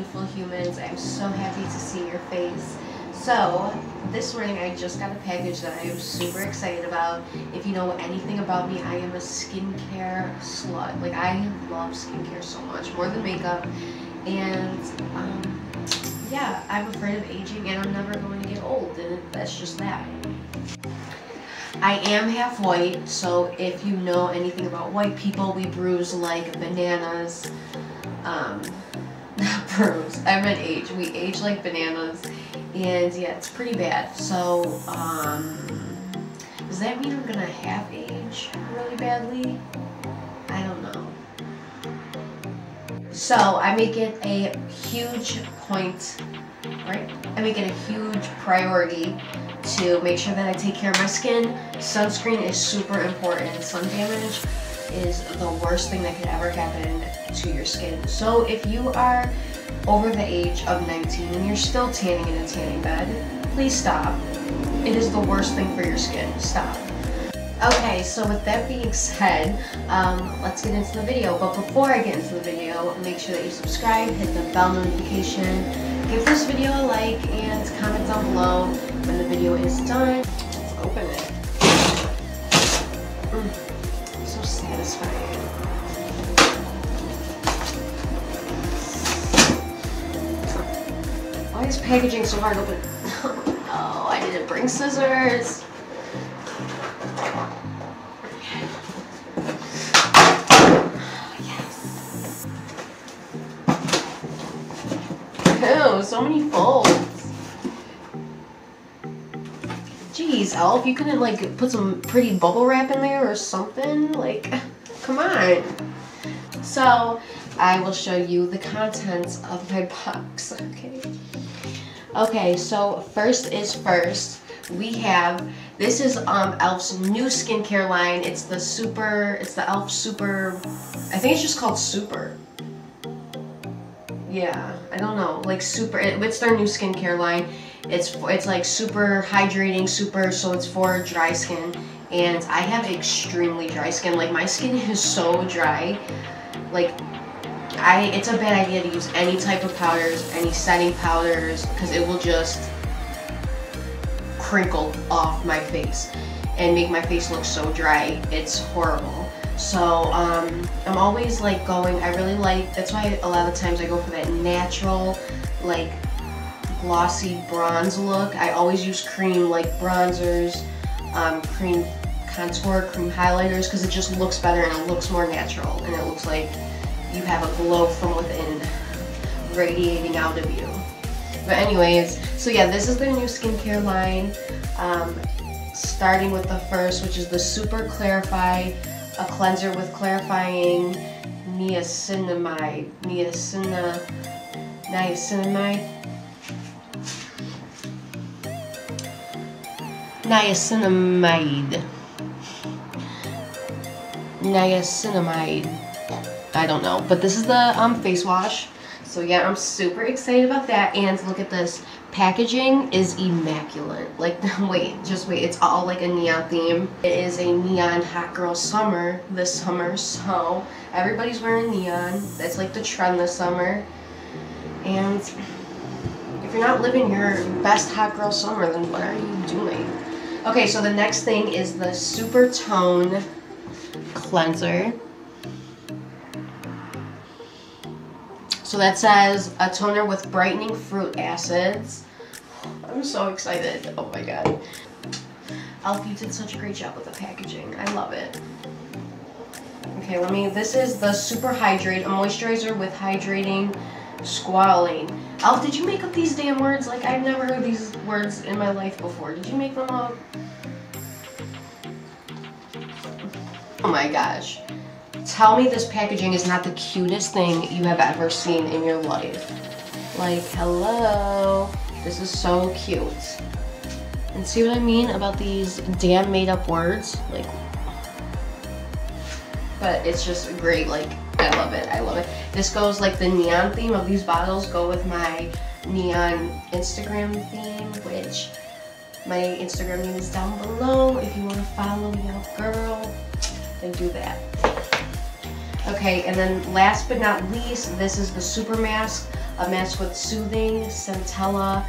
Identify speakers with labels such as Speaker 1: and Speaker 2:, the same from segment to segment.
Speaker 1: beautiful humans. I'm so happy to see your face. So, this morning I just got a package that I am super excited about. If you know anything about me, I am a skincare slut. Like, I love skincare so much, more than makeup. And, yeah, I'm afraid of aging and I'm never going to get old, and that's just that. I am half white, so if you know anything about white people, we bruise like bananas. Not bruise, I meant age. We age like bananas, and yeah, it's pretty bad. So, does that mean I'm gonna have age really badly? I don't know. So, I make it a huge point, right? I make it a huge priority to make sure that I take care of my skin. Sunscreen is super important. Sun damage is the worst thing that could ever happen to your skin. So if you are over the age of 19 and you're still tanning in a tanning bed, please stop. It is the worst thing for your skin. Stop. Okay, so with that being said, let's get into the video. But before I get into the video, make sure that you subscribe, hit the bell notification, give this video a like, and comment down below when the video is done. Let's open it. So satisfying. Why is packaging so hard to open? Oh, I didn't bring scissors. Yes. Ew, so many folds. Jeez, Elf, you couldn't like put some pretty bubble wrap in there or something? Like, come on. So, I will show you the contents of my box, okay? Okay, so first is first. We have, this is Elf's new skincare line. It's the Elf Super, I think it's just called Super. Yeah, I don't know, like Super, it's their new skincare line. It's like super hydrating, so it's for dry skin. And I have extremely dry skin. Like, my skin is so dry. Like, it's a bad idea to use any type of powders, any setting powders, because it will just crinkle off my face and make my face look so dry. It's horrible. So I'm always like I really like, that's why a lot of times I go for that natural, like, glossy bronze look. I always use cream, like bronzers, cream contour, cream highlighters, because it just looks better and it looks more natural and it looks like you have a glow from within radiating out of you. But anyways, so yeah, this is their new skincare line. Starting with the first, which is the Super Clarify, a cleanser with clarifying niacinamide. I don't know, but this is the face wash. So yeah, I'm super excited about that. And look at this, packaging is immaculate. Like, just wait, it's all like a neon theme. It is a neon hot girl summer this summer, so everybody's wearing neon. That's like the trend this summer. And if you're not living your best hot girl summer, then what are you doing? Okay, so the next thing is the Super Tone Cleanser. So that says a toner with brightening fruit acids. I'm so excited. Oh my god. Elf, you did such a great job with the packaging. I love it. Okay, this is the Super Hydrate, a moisturizer with hydrating squalane. Elf, did you make up these damn words? Like, I've never heard these words in my life before. Did you make them up? Oh my gosh. Tell me this packaging is not the cutest thing you have ever seen in your life. Like, hello. This is so cute. And see what I mean about these damn made up words? Like, but it's just great. Like, I love it. I love it. This goes, like, the neon theme of these bottles go with my neon Instagram theme, which my Instagram name is down below. If you want to follow me out, girl, then do that. Okay, and then last but not least, this is the Super Mask, a mask with soothing Centella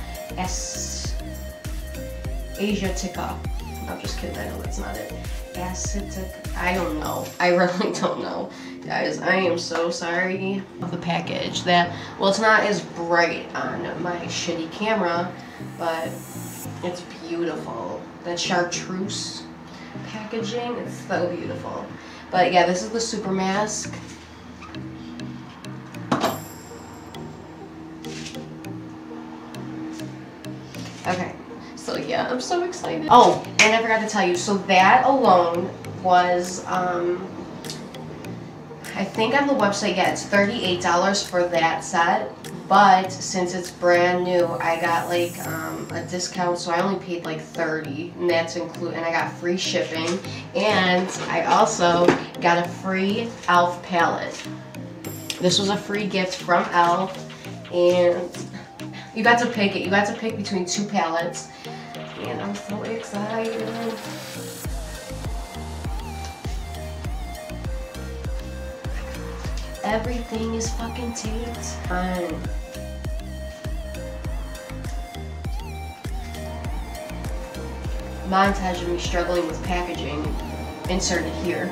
Speaker 1: Asiatica. I'm just kidding, I know that's not it. Acetic, I don't know. I really don't know. Guys, I am so sorry. Of the package that, well, it's not as bright on my shitty camera, but it's beautiful. That chartreuse packaging, it's so beautiful. But yeah, this is the super mask. Okay, so yeah, I'm so excited. Oh, and I forgot to tell you, so that alone was, I think on the website, yeah, it's $38 for that set, but since it's brand new, I got like a discount, so I only paid like $30, and that's included, and I got free shipping, and I also got a free e.l.f. palette. This was a free gift from e.l.f., and you got to pick it. You got to pick between 2 palettes, and I'm so excited. Everything is fucking taped. Montage of me struggling with packaging inserted here.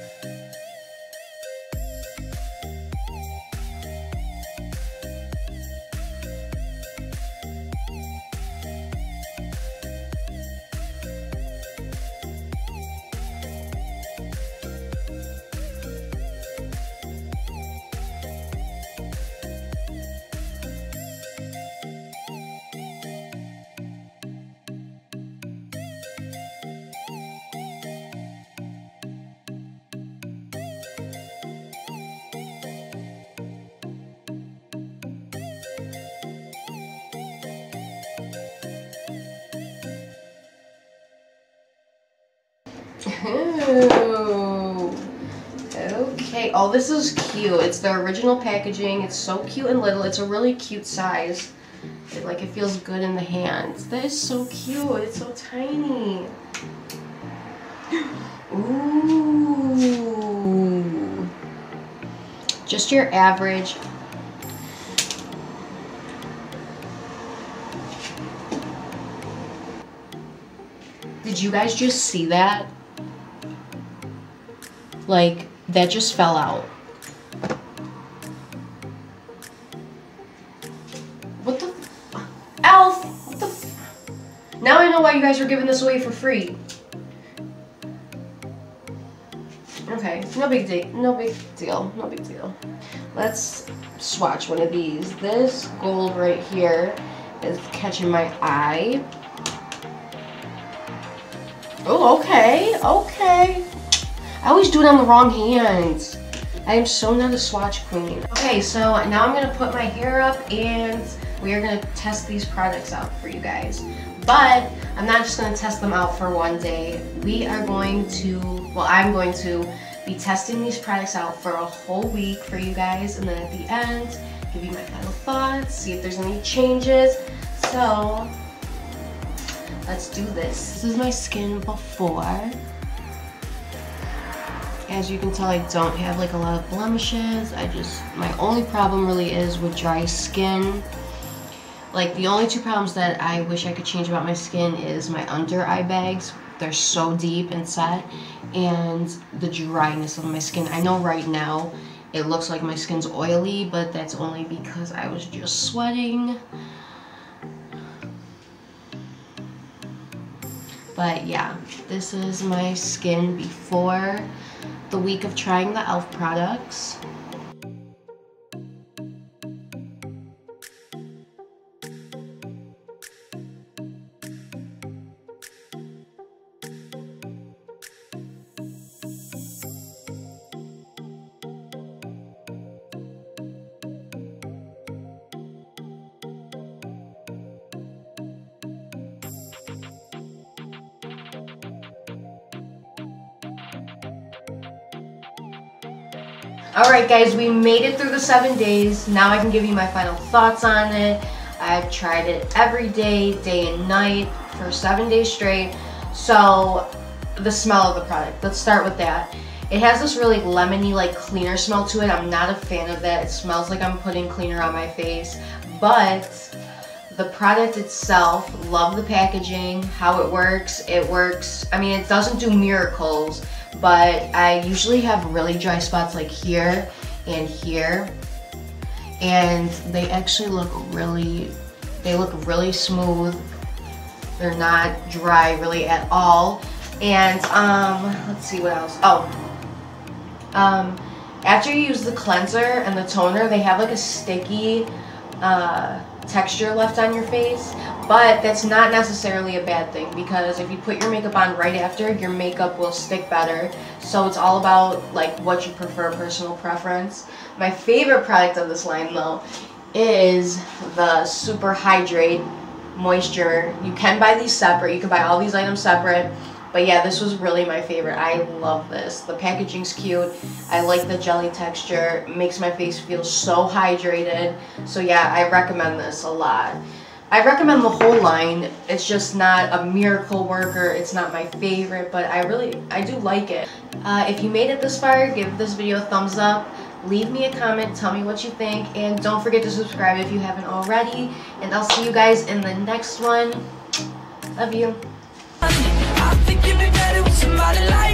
Speaker 1: Ooh. Okay. Oh, this is cute. It's the original packaging. It's so cute and little. It's a really cute size. It feels good in the hands. That is so cute. It's so tiny. Ooh. Just your average. Did you guys just see that? Like, that just fell out. What the? e.l.f. What the? Now I know why you guys were giving this away for free. Okay, no big deal. No big deal. No big deal. Let's swatch one of these. This gold right here is catching my eye. Oh, okay, okay. I always do it on the wrong hands. I am so not a swatch queen. Okay, so now I'm gonna put my hair up and we are gonna test these products out for you guys. But I'm not just gonna test them out for one day. We are going to, well, I'm going to be testing these products out for a whole week for you guys, and then at the end, give you my final thoughts, see if there's any changes. So, let's do this. This is my skin before. As you can tell, I don't have like a lot of blemishes. My only problem really is with dry skin. Like, the only 2 problems that I wish I could change about my skin is my under eye bags. They're so deep and set, and the dryness of my skin. I know right now it looks like my skin's oily, but that's only because I was just sweating. But yeah, this is my skin before the week of trying the e.l.f. products. Alright guys, we made it through the 7 days. Now I can give you my final thoughts on it. I've tried it every day, day and night, for 7 days straight. So, the smell of the product, let's start with that. It has this really lemony, like cleaner smell to it. I'm not a fan of that. It smells like I'm putting cleaner on my face. But the product itself, love the packaging, how it works. It works, I mean, it doesn't do miracles, but I usually have really dry spots like here and here. And they actually look really smooth. They're not dry really at all. And let's see what else. Oh, after you use the cleanser and the toner, they have like a sticky texture left on your face, but that's not necessarily a bad thing, because if you put your makeup on right after, your makeup will stick better. So it's all about like what you prefer, personal preference. My favorite product of this line though is the Super Hydrate Moisture. You can buy these separate, you can buy all these items separate, but yeah, this was really my favorite. I love this. The packaging's cute. I like the jelly texture. It makes my face feel so hydrated. So yeah, I recommend this a lot. I recommend the whole line. It's just not a miracle worker. It's not my favorite, but I do like it. If you made it this far, give this video a thumbs up. Leave me a comment, tell me what you think, and don't forget to subscribe if you haven't already. And I'll see you guys in the next one. Love you. I think you'd be better with somebody like